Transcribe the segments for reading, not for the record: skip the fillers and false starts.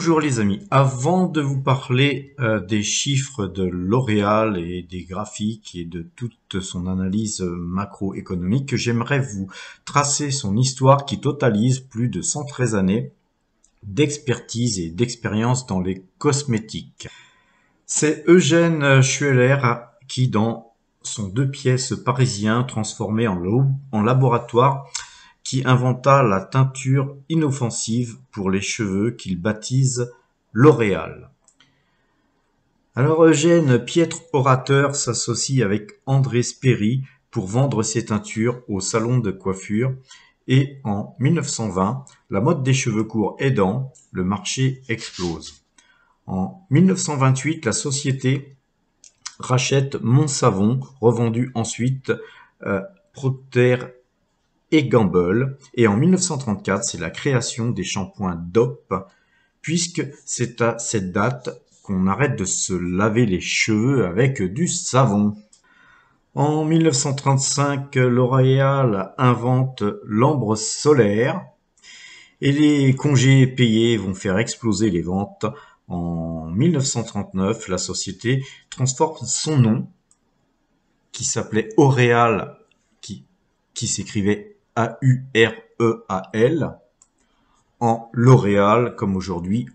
Bonjour les amis, avant de vous parler des chiffres de L'Oréal et des graphiques et de toute son analyse macroéconomique, j'aimerais vous tracer son histoire qui totalise plus de 113 années d'expertise et d'expérience dans les cosmétiques. C'est Eugène Schueller qui, dans son 2 pièces parisien transformé en laboratoire, qui inventa la teinture inoffensive pour les cheveux qu'il baptise L'Oréal. Alors Eugène, piètre orateur, s'associe avec André Spéry pour vendre ses teintures au salon de coiffure et en 1920, la mode des cheveux courts aidant, le marché explose. En 1928, la société rachète Montsavon, revendu ensuite Procter et Gamble, et en 1934, c'est la création des shampoings Dop, puisque c'est à cette date qu'on arrête de se laver les cheveux avec du savon. En 1935, L'Oréal invente l'ambre solaire, et les congés payés vont faire exploser les ventes. En 1939, la société transforme son nom, qui s'appelait Oréal, qui s'écrivait A-U-R-E-A-L, en L'Oréal, comme aujourd'hui,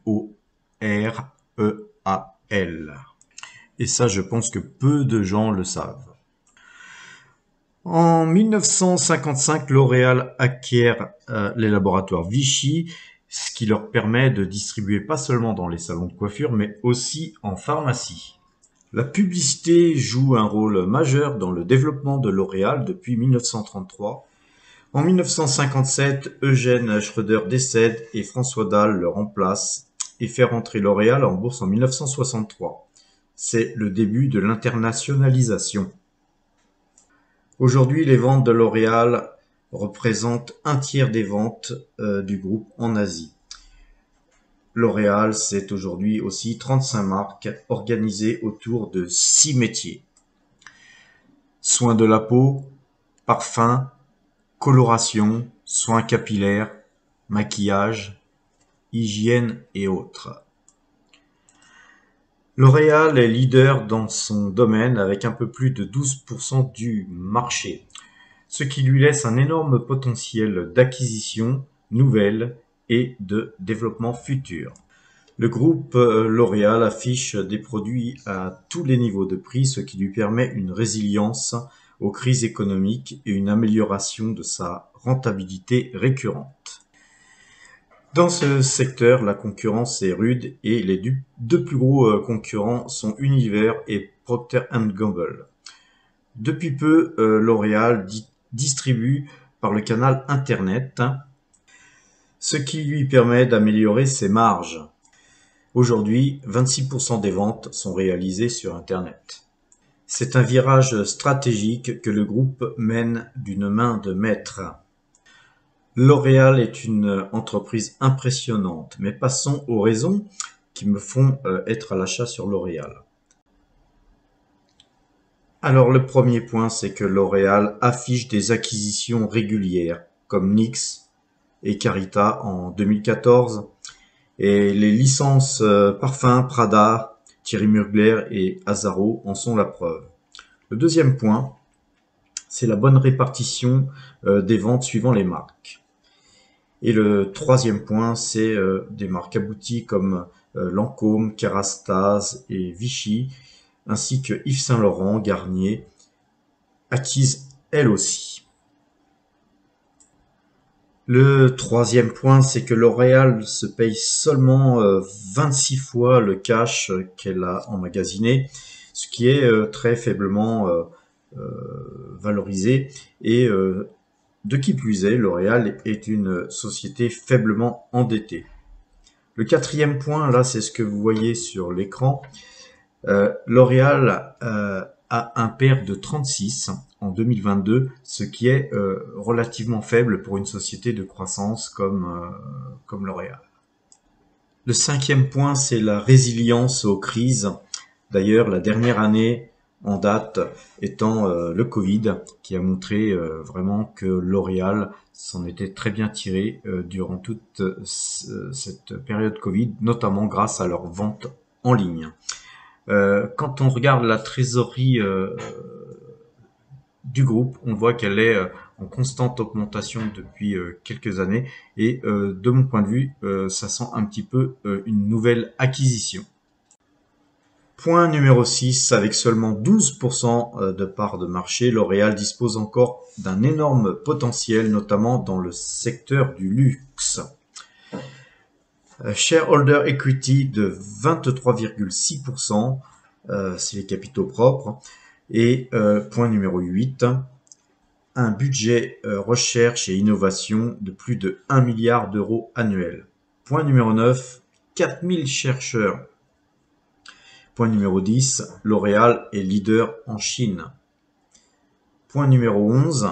O-R-E-A-L. Et ça, je pense que peu de gens le savent. En 1955, L'Oréal acquiert les laboratoires Vichy, ce qui leur permet de distribuer pas seulement dans les salons de coiffure, mais aussi en pharmacie. La publicité joue un rôle majeur dans le développement de L'Oréal depuis 1933. En 1957, Eugène Schroeder décède et François Dalle le remplace et fait rentrer L'Oréal en bourse en 1963. C'est le début de l'internationalisation. Aujourd'hui, les ventes de L'Oréal représentent un tiers des ventes du groupe en Asie. L'Oréal, c'est aujourd'hui aussi 35 marques organisées autour de 6 métiers. Soins de la peau, parfums, coloration, soins capillaires, maquillage, hygiène et autres. L'Oréal est leader dans son domaine avec un peu plus de 12% du marché, ce qui lui laisse un énorme potentiel d'acquisition nouvelle et de développement futur. Le groupe L'Oréal affiche des produits à tous les niveaux de prix, ce qui lui permet une résilience aux crises économiques et une amélioration de sa rentabilité récurrente. Dans ce secteur, la concurrence est rude et les deux plus gros concurrents sont Unilever et Procter & Gamble. Depuis peu, L'Oréal distribue par le canal Internet, ce qui lui permet d'améliorer ses marges. Aujourd'hui, 26% des ventes sont réalisées sur Internet. C'est un virage stratégique que le groupe mène d'une main de maître. L'Oréal est une entreprise impressionnante, mais passons aux raisons qui me font être à l'achat sur L'Oréal. Alors le premier point, c'est que L'Oréal affiche des acquisitions régulières, comme NYX et Carita en 2014, et les licences parfums Prada, Thierry Mugler et Azzaro en sont la preuve. Le deuxième point, c'est la bonne répartition des ventes suivant les marques. Et le troisième point, c'est des marques abouties comme Lancôme, Kérastase et Vichy, ainsi que Yves Saint Laurent, Garnier, acquises elles aussi. Le troisième point, c'est que L'Oréal se paye seulement 26 fois le cash qu'elle a emmagasiné, ce qui est très faiblement valorisé. Et de qui plus est, L'Oréal est une société faiblement endettée. Le quatrième point, là, c'est ce que vous voyez sur l'écran. L'Oréal a un PER de 36 en 2022, ce qui est relativement faible pour une société de croissance comme L'Oréal. Le cinquième point, c'est la résilience aux crises. D'ailleurs, la dernière année en date étant le Covid, qui a montré vraiment que L'Oréal s'en était très bien tiré durant toute cette période Covid, notamment grâce à leur vente en ligne. Quand on regarde la trésorerie du groupe, on voit qu'elle est en constante augmentation depuis quelques années et de mon point de vue, ça sent un petit peu une nouvelle acquisition. Point numéro 6, avec seulement 12% de parts de marché, L'Oréal dispose encore d'un énorme potentiel, notamment dans le secteur du luxe. Shareholder equity de 23,6%, c'est les capitaux propres. Et point numéro 8, un budget recherche et innovation de plus de 1 milliard d'euros annuels. Point numéro 9, 4000 chercheurs. Point numéro 10, L'Oréal est leader en Chine. Point numéro 11,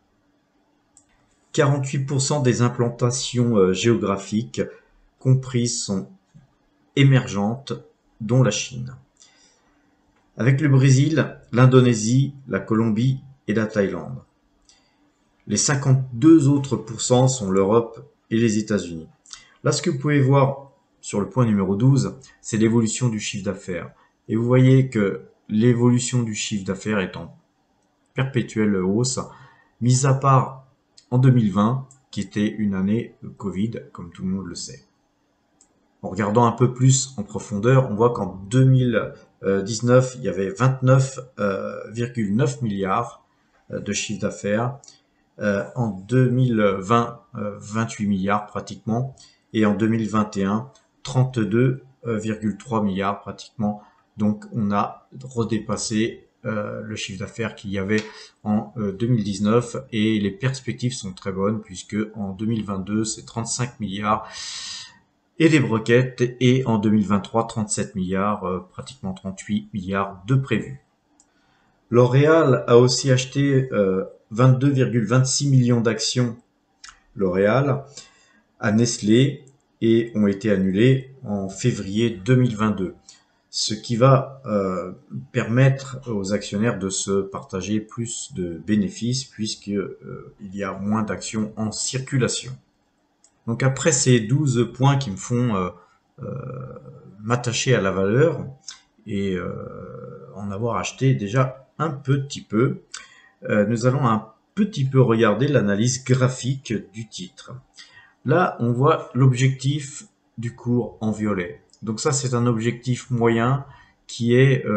48% des implantations géographiques comprises sont émergentes, dont la Chine. Avec le Brésil, l'Indonésie, la Colombie et la Thaïlande. Les 52 autres pourcents sont l'Europe et les États-Unis. Là, ce que vous pouvez voir sur le point numéro 12, c'est l'évolution du chiffre d'affaires. Et vous voyez que l'évolution du chiffre d'affaires est en perpétuelle hausse, mis à part en 2020, qui était une année Covid, comme tout le monde le sait. En regardant un peu plus en profondeur, on voit qu'en 2019, il y avait 29,9 milliards de chiffre d'affaires. En 2020, 28 milliards pratiquement. Et en 2021, 32,3 milliards pratiquement. Donc on a redépassé le chiffre d'affaires qu'il y avait en 2019 et les perspectives sont très bonnes puisque en 2022 c'est 35 milliards et des broquettes et en 2023 37 milliards, pratiquement 38 milliards de prévus. L'Oréal a aussi acheté 22,26 millions d'actions L'Oréal à Nestlé et ont été annulées en février 2022. Ce qui va permettre aux actionnaires de se partager plus de bénéfices puisqu'il y a moins d'actions en circulation. Donc après ces 12 points qui me font m'attacher à la valeur et en avoir acheté déjà un petit peu, nous allons un petit peu regarder l'analyse graphique du titre. Là, on voit l'objectif du cours en violet. Donc ça, c'est un objectif moyen qui est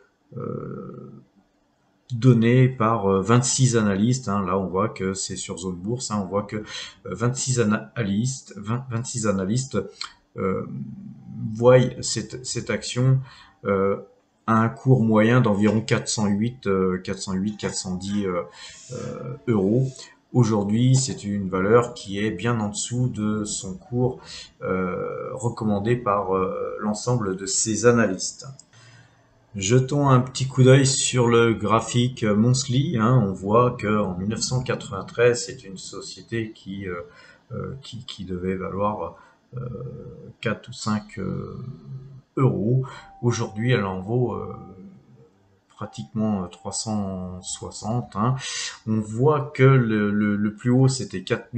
donné par 26 analystes. Là, on voit que c'est sur Zone Bourse. On voit que 26 analystes voient cette action à un cours moyen d'environ 410 euros. Aujourd'hui, c'est une valeur qui est bien en dessous de son cours recommandé par l'ensemble de ces analystes. Jetons un petit coup d'œil sur le graphique monthly. On voit qu'en 1993, c'est une société qui devait valoir 4 ou 5 euros. Aujourd'hui, elle en vaut pratiquement 360. On voit que le plus haut, c'était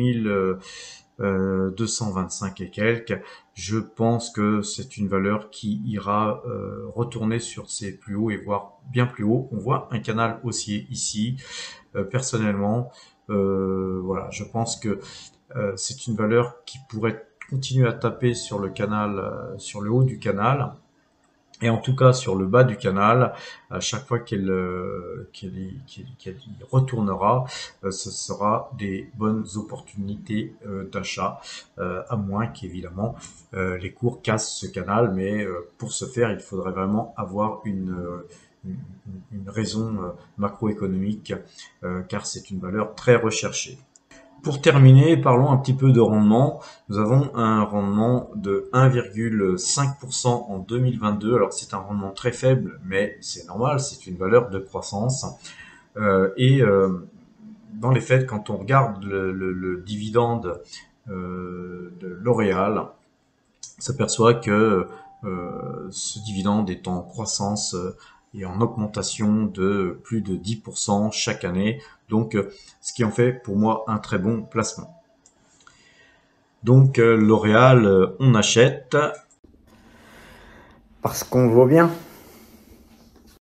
4225 et quelques. Je pense que c'est une valeur qui ira retourner sur ses plus hauts et voire bien plus haut. On voit un canal haussier ici. Personnellement, voilà, je pense que c'est une valeur qui pourrait continuer à taper sur le canal, sur le haut du canal. Et en tout cas, sur le bas du canal, à chaque fois qu'elle y retournera, ce sera des bonnes opportunités d'achat, à moins qu'évidemment les cours cassent ce canal. Mais pour ce faire, il faudrait vraiment avoir une raison macroéconomique, car c'est une valeur très recherchée. Pour terminer, parlons un petit peu de rendement. Nous avons un rendement de 1,5% en 2022. Alors c'est un rendement très faible, mais c'est normal, c'est une valeur de croissance. Dans les faits, quand on regarde le dividende de L'Oréal, on s'aperçoit que ce dividende est en croissance est en augmentation de plus de 10% chaque année. Donc, ce qui en fait pour moi un très bon placement. Donc, L'Oréal, on achète. Parce qu'on vaut bien.